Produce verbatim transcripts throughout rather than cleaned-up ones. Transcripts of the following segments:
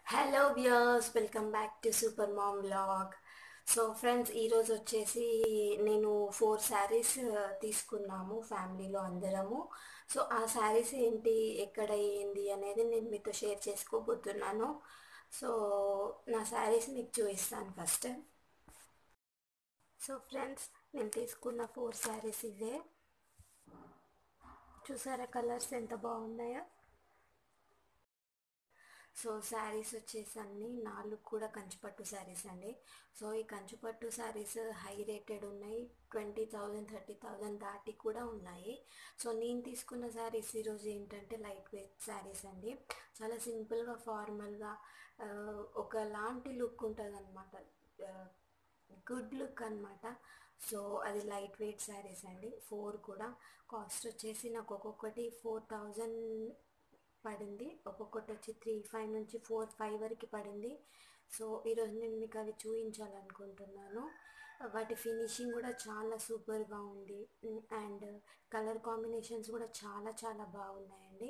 Hello viewers, welcome back to super mom vlog. So friends, ఈరోజు వచ్చేసి నేను four saris తీసుకున్నాము ఫ్యామిలీలో అందరము. సో ఆ శారీస్ ఏంటి, ఎక్కడ ఏంది అనేది నేను మీతో షేర్ చేసుకోబోతున్నాను. సో నా శారీస్ మీకు చూపిస్తాను ఫస్ట్. సో ఫ్రెండ్స్, నేను తీసుకున్న ఫోర్ శారీస్ ఇవే. చూసారా కలర్స్ ఎంత బాగున్నాయో. సో శారీస్ వచ్చేసి అన్ని నాలుగు కూడా కంచిపట్టు శారీస్ అండి. సో ఈ కంచిపట్టు శారీస్ హై రేటెడ్ ఉన్నాయి, ట్వంటీ థౌజండ్ థర్టీ థౌజండ్ దాటి కూడా ఉన్నాయి. సో నేను తీసుకున్న శారీస్ ఈరోజు ఏంటంటే లైట్ వెయిట్ శారీస్ అండి. చాలా సింపుల్గా ఫార్మల్గా ఒకలాంటి లుక్ ఉంటుంది అనమాట, గుడ్ లుక్ అనమాట. సో అది లైట్ వెయిట్ శారీస్ అండి. ఫోర్ కూడా కాస్ట్ వచ్చేసి నాకు ఒక్కొక్కటి ఫోర్ థౌజండ్ పడింది. ఒక్కొక్కటి వచ్చి త్రీ ఫైవ్ నుంచి ఫోర్ ఫైవ్ వరకు పడింది. సో ఈరోజు నేను మీకు అవి చూపించాలనుకుంటున్నాను. వాటి ఫినిషింగ్ కూడా చాలా సూపర్గా ఉంది, అండ్ కలర్ కాంబినేషన్స్ కూడా చాలా చాలా బాగున్నాయండి.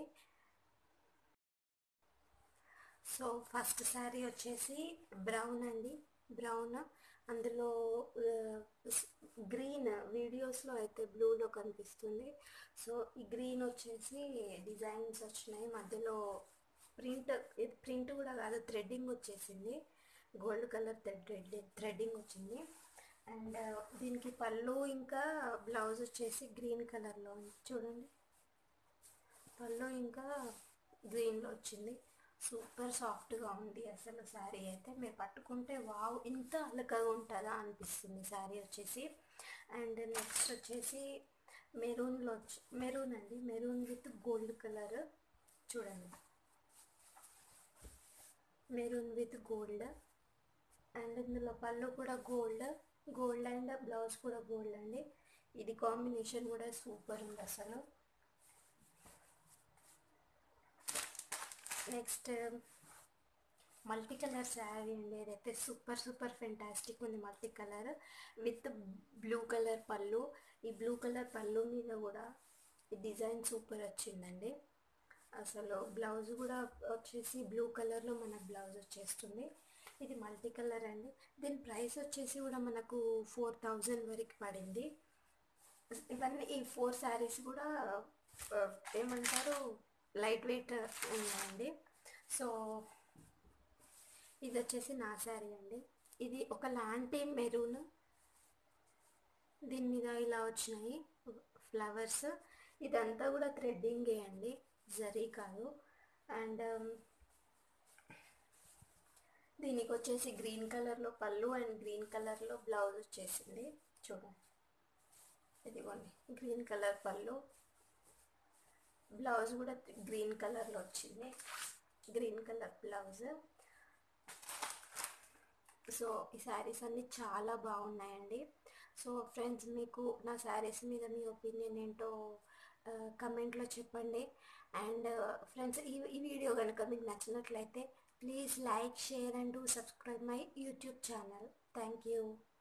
సో ఫస్ట్ శారీ వచ్చేసి బ్రౌన్ అండి. బ్రౌన్, అందులో గ్రీన్, వీడియోస్లో అయితే బ్లూలో కనిపిస్తుంది. సో ఈ గ్రీన్ వచ్చేసి డిజైన్స్ వచ్చినాయి, మధ్యలో ప్రింట్, ఇది ప్రింట్ కూడా కాదు, థ్రెడ్డింగ్ వచ్చేసింది, గోల్డ్ కలర్ థ్రెడ్ థ్రెడ్డింగ్ వచ్చింది. అండ్ దీనికి పళ్ళు ఇంకా బ్లౌజ్ వచ్చేసి గ్రీన్ కలర్లో చూడండి. పళ్ళు ఇంకా గ్రీన్లో వచ్చింది. సూపర్ సాఫ్ట్గా ఉంది అసలు శారీ అయితే. మీరు పట్టుకుంటే వావ్, ఇంత అలకగా ఉంటుందా అనిపిస్తుంది శారీ వచ్చేసి. అండ్ నెక్స్ట్ వచ్చేసి మెరూన్లో వచ్చి మెరూన్ అండి, మెరూన్ విత్ గోల్డ్ కలర్. చూడండి, మెరూన్ విత్ గోల్డ్. అండ్ ఇందులో పళ్ళు కూడా గోల్డ్, గోల్డ్ అండ్ బ్లౌజ్ కూడా గోల్డ్ అండి. ఇది కాంబినేషన్ కూడా సూపర్ ఉంది అసలు. నెక్స్ట్ మల్టీ కలర్ శారీ అండి. ఇదైతే సూపర్ సూపర్ ఫెంటాస్టిక్ ఉంది, multi colour with blue colour పళ్ళు. ఈ బ్లూ కలర్ పళ్ళు మీద కూడా ఈ డిజైన్ సూపర్ వచ్చిందండి అసలు. బ్లౌజ్ కూడా వచ్చేసి బ్లూ కలర్లో మనకు బ్లౌజ్ వచ్చేస్తుంది. ఇది మల్టీ కలర్ అండి. దీని ప్రైస్ వచ్చేసి కూడా మనకు ఫోర్ థౌజండ్ వరకు పడింది. ఇవన్నీ ఈ ఫోర్ శారీస్ కూడా ఏమంటారు, లైట్ వెయిట్ ఉన్నాయండి. సో ఇది వచ్చేసి నా శారీ అండి. ఇది ఒకలాంటి మెరూన్, దీని మీద ఇలా వచ్చినాయి ఫ్లవర్స్. ఇదంతా కూడా థ్రెడ్డింగే అండి, జరీ కాదు. అండ్ దీనికి వచ్చేసి గ్రీన్ కలర్లో పళ్ళు అండ్ గ్రీన్ కలర్లో బ్లౌజ్ వచ్చేసింది. చూడండి, ఇదిగోండి, గ్రీన్ కలర్ పళ్ళు, బ్లౌజ్ కూడా గ్రీన్ కలర్లో వచ్చింది, గ్రీన్ కలర్ బ్లౌజ్. సో ఈ శారీస్ అన్నీ చాలా బాగున్నాయండి. సో ఫ్రెండ్స్, మీకు నా శారీస్ మీద మీ ఒపీనియన్ ఏంటో కమెంట్లో చెప్పండి. అండ్ ఫ్రెండ్స్, ఈ ఈ వీడియో కనుక మీకు నచ్చినట్లయితే please like, share and do subscribe my YouTube channel. Thank you.